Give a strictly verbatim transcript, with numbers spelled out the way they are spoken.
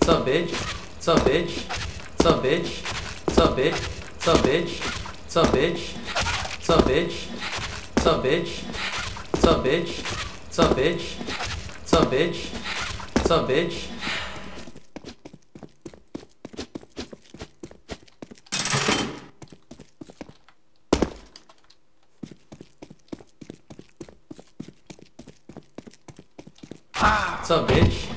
What's up, bitch? What's up, bitch? What's up, bitch? What's up, bitch? What's up, bitch? What's up, bitch? What's up, bitch? What's up, bitch? What's up, bitch? What's up, bitch? What's up, bitch? What's up, bitch? What's up, bitch?